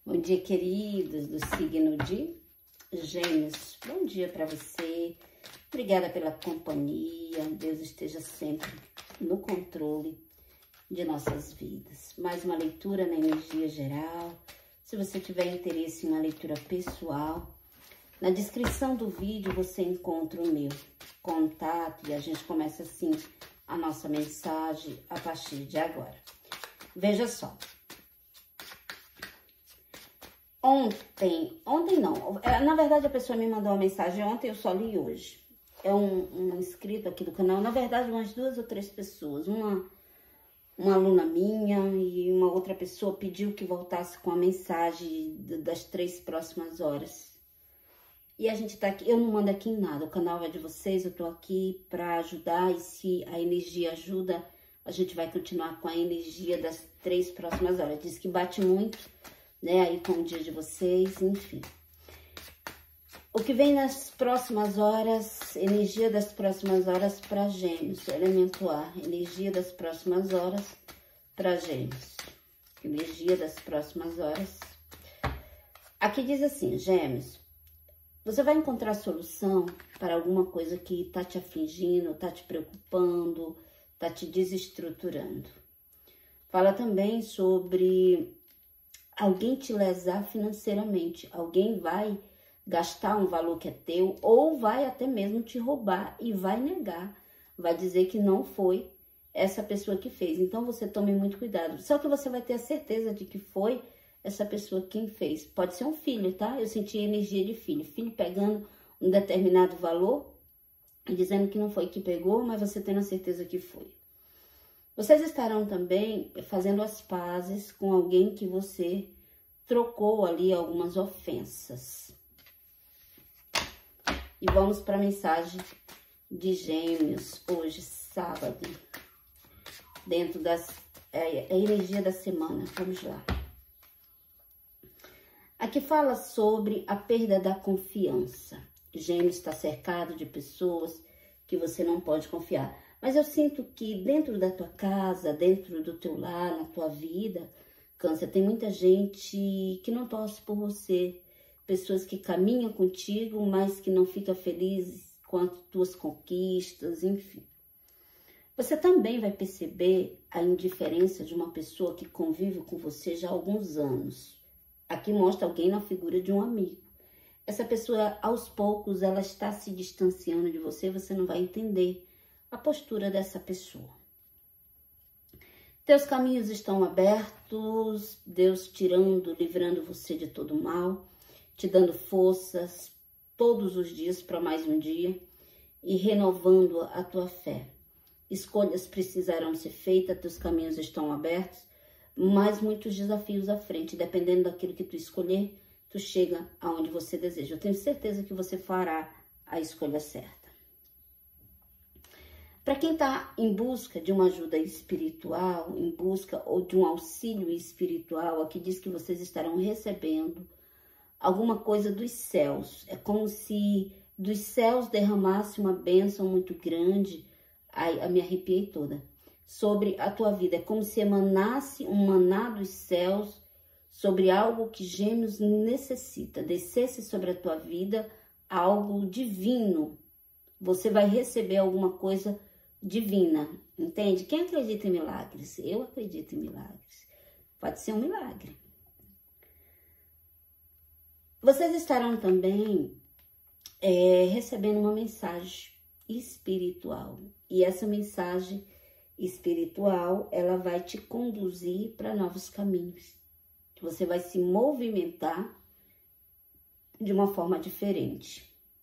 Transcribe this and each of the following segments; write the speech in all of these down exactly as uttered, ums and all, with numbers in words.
Bom dia, queridos do signo de Gêmeos. Bom dia para você. Obrigada pela companhia. Deus esteja sempre no controle de nossas vidas. Mais uma leitura na energia geral. Se você tiver interesse em uma leitura pessoal, na descrição do vídeo você encontra o meu contato e a gente começa assim a nossa mensagem a partir de agora. Veja só. Ontem, ontem não, na verdade a pessoa me mandou uma mensagem ontem, eu só li hoje. É um, um inscrito aqui do canal, na verdade umas duas ou três pessoas, uma, uma aluna minha e uma outra pessoa pediu que voltasse com a mensagem das três próximas horas. E a gente tá aqui, eu não mando aqui em nada, o canal é de vocês, eu tô aqui pra ajudar e se a energia ajuda, a gente vai continuar com a energia das três próximas horas. Diz que bate muito, né, aí com o dia de vocês, enfim. O que vem nas próximas horas, energia das próximas horas para Gêmeos, elemento ar, energia das próximas horas para Gêmeos, energia das próximas horas. Aqui diz assim, Gêmeos, você vai encontrar solução para alguma coisa que tá te afligindo, tá te preocupando, tá te desestruturando. Fala também sobre alguém te lesar financeiramente, alguém vai gastar um valor que é teu ou vai até mesmo te roubar e vai negar, vai dizer que não foi essa pessoa que fez. Então você tome muito cuidado. Só que você vai ter a certeza de que foi essa pessoa quem fez. Pode ser um filho, tá? Eu senti energia de filho. Filho pegando um determinado valor e dizendo que não foi que pegou, mas você tendo a certeza que foi. Vocês estarão também fazendo as pazes com alguém que você trocou ali algumas ofensas. E vamos para a mensagem de Gêmeos, hoje, sábado, dentro das é, a energia da semana. Vamos lá. Aqui fala sobre a perda da confiança. Gêmeos está cercado de pessoas que você não pode confiar. Mas eu sinto que dentro da tua casa, dentro do teu lar, na tua vida, Câncer, tem muita gente que não torce por você. Pessoas que caminham contigo, mas que não ficam felizes com as tuas conquistas, enfim. Você também vai perceber a indiferença de uma pessoa que convive com você já há alguns anos. Aqui mostra alguém na figura de um amigo. Essa pessoa, aos poucos, ela está se distanciando de você, você não vai entender a postura dessa pessoa. Teus caminhos estão abertos, Deus tirando, livrando você de todo mal, te dando forças todos os dias para mais um dia e renovando a tua fé. Escolhas precisarão ser feitas, teus caminhos estão abertos, mas muitos desafios à frente. Dependendo daquilo que tu escolher, tu chega aonde você deseja. Eu tenho certeza que você fará a escolha certa. Para quem está em busca de uma ajuda espiritual, em busca ou de um auxílio espiritual, aqui diz que vocês estarão recebendo alguma coisa dos céus. É como se dos céus derramasse uma bênção muito grande. Ai, eu me arrepiei toda. Sobre a tua vida. É como se emanasse um maná dos céus sobre algo que Gêmeos necessita. Descesse sobre a tua vida algo divino. Você vai receber alguma coisa divina, entende? Quem acredita em milagres? Eu acredito em milagres. Pode ser um milagre. Vocês estarão também é, recebendo uma mensagem espiritual. E essa mensagem espiritual, ela vai te conduzir para novos caminhos. Você vai se movimentar de uma forma diferente.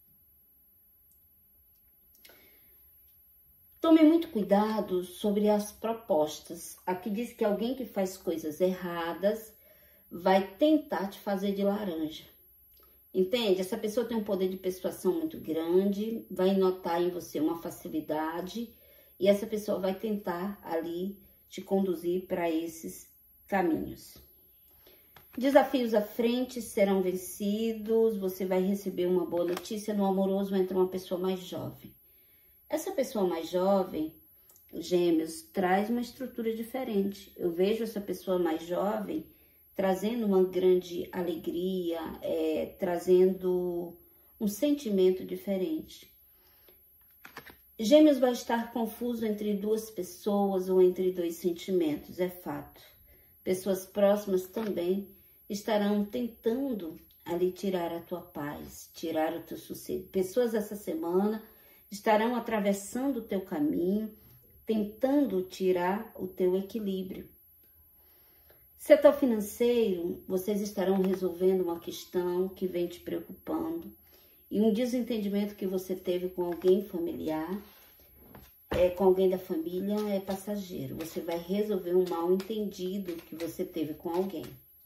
Tome muito cuidado sobre as propostas. Aqui diz que alguém que faz coisas erradas vai tentar te fazer de laranja. Entende? Essa pessoa tem um poder de persuasão muito grande, vai notar em você uma facilidade e essa pessoa vai tentar ali te conduzir para esses caminhos. Desafios à frente serão vencidos, você vai receber uma boa notícia. No amoroso entra uma pessoa mais jovem. Essa pessoa mais jovem, Gêmeos, traz uma estrutura diferente. Eu vejo essa pessoa mais jovem trazendo uma grande alegria, é, trazendo um sentimento diferente. Gêmeos vai estar confuso entre duas pessoas ou entre dois sentimentos, é fato. Pessoas próximas também estarão tentando ali tirar a tua paz, tirar o teu sossego. Pessoas essa semana estarão atravessando o teu caminho, tentando tirar o teu equilíbrio. Setor financeiro, vocês estarão resolvendo uma questão que vem te preocupando e um desentendimento que você teve com alguém familiar, é, com alguém da família, é passageiro. Você vai resolver um mal entendido que você teve com alguém.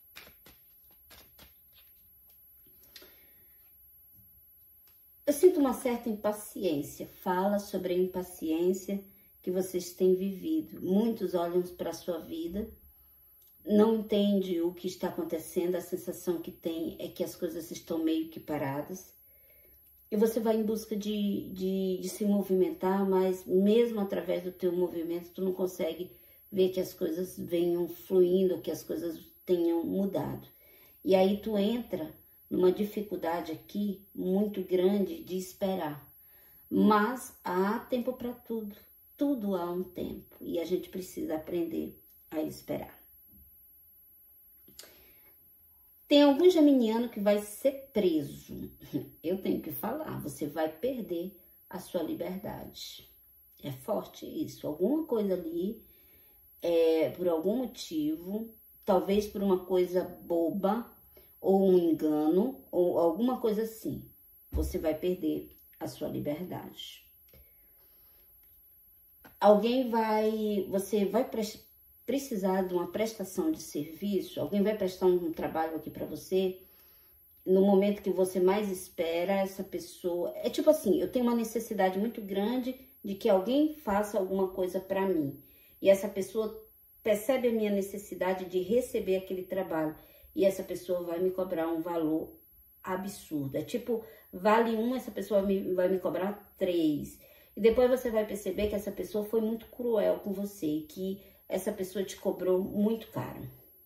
Eu sinto uma certa impaciência. Fala sobre a impaciência que vocês têm vivido. Muitos olham para a sua vida, não entendem o que está acontecendo, a sensação que tem é que as coisas estão meio que paradas. E você vai em busca de, de, de se movimentar, mas mesmo através do teu movimento, tu não consegue ver que as coisas venham fluindo, que as coisas tenham mudado. E aí tu entra numa dificuldade aqui muito grande de esperar. Mas há tempo para tudo. Tudo há um tempo. E a gente precisa aprender a esperar. Tem algum geminiano que vai ser preso. Eu tenho que falar, você vai perder a sua liberdade. É forte isso. Alguma coisa ali, é, por algum motivo, talvez por uma coisa boba, ou um engano, ou alguma coisa assim, você vai perder a sua liberdade. Alguém vai, você vai prestar, precisar de uma prestação de serviço, alguém vai prestar um trabalho aqui para você, no momento que você mais espera, essa pessoa... É tipo assim, eu tenho uma necessidade muito grande de que alguém faça alguma coisa para mim. E essa pessoa percebe a minha necessidade de receber aquele trabalho. E essa pessoa vai me cobrar um valor absurdo. É tipo, vale um, essa pessoa me, vai me cobrar três. E depois você vai perceber que essa pessoa foi muito cruel com você, que essa pessoa te cobrou muito caro.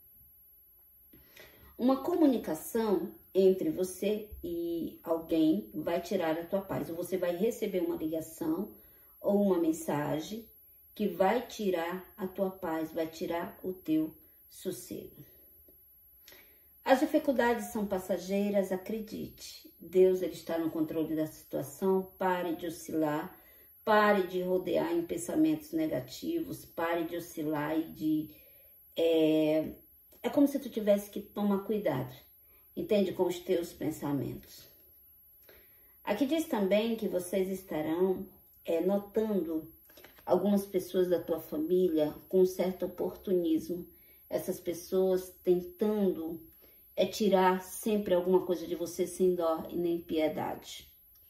Uma comunicação entre você e alguém vai tirar a tua paz. Ou você vai receber uma ligação ou uma mensagem que vai tirar a tua paz, vai tirar o teu sossego. As dificuldades são passageiras, acredite. Deus ele está no controle da situação, pare de oscilar. Pare de rodear em pensamentos negativos, pare de oscilar e de... É, é como se tu tivesse que tomar cuidado, entende? Com os teus pensamentos. Aqui diz também que vocês estarão é, notando algumas pessoas da tua família com um certo oportunismo. Essas pessoas tentando é, tirar sempre alguma coisa de você sem dó e nem piedade.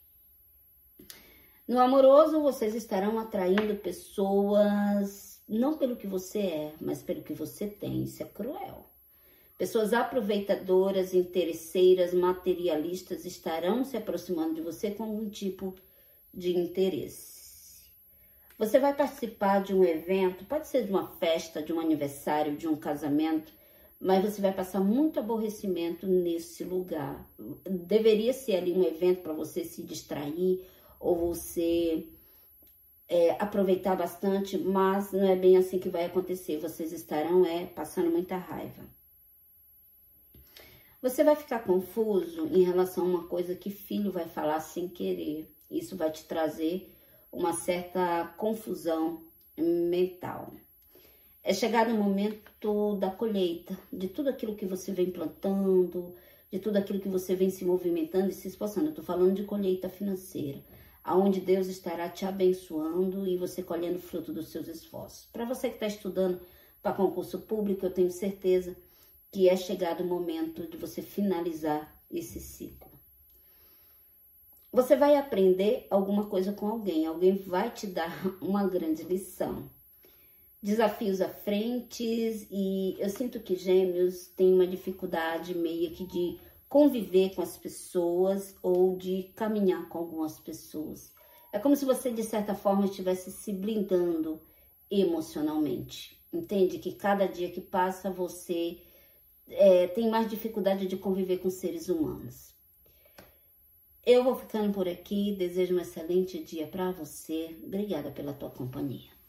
No amoroso, vocês estarão atraindo pessoas, não pelo que você é, mas pelo que você tem. Isso é cruel. Pessoas aproveitadoras, interesseiras, materialistas estarão se aproximando de você com algum tipo de interesse. Você vai participar de um evento, pode ser de uma festa, de um aniversário, de um casamento, mas você vai passar muito aborrecimento nesse lugar. Deveria ser ali um evento para você se distrair, ou você é, aproveitar bastante, mas não é bem assim que vai acontecer. Vocês estarão é, passando muita raiva. Você vai ficar confuso em relação a uma coisa que filho vai falar sem querer. Isso vai te trazer uma certa confusão mental. É chegado o momento da colheita, de tudo aquilo que você vem plantando, de tudo aquilo que você vem se movimentando e se esforçando. Eu tô falando de colheita financeira, aonde Deus estará te abençoando e você colhendo fruto dos seus esforços. Para você que está estudando para concurso público, eu tenho certeza que é chegado o momento de você finalizar esse ciclo. Você vai aprender alguma coisa com alguém, alguém vai te dar uma grande lição. Desafios à frente e eu sinto que Gêmeos tem uma dificuldade meio que de conviver com as pessoas ou de caminhar com algumas pessoas. É como se você, de certa forma, estivesse se blindando emocionalmente. Entende? Que cada dia que passa, você é, tem mais dificuldade de conviver com seres humanos. Eu vou ficando por aqui, desejo um excelente dia para você. Obrigada pela tua companhia.